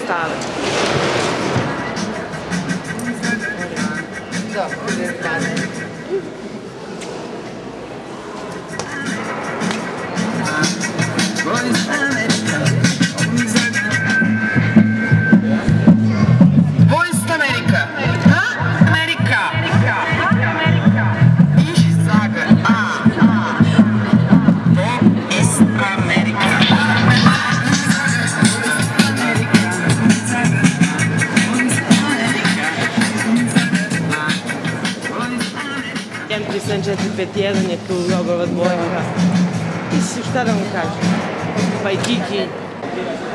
stave. Sam 451 je tu ogromna dvojka. I šta da mu kažem? Pa i Kiki.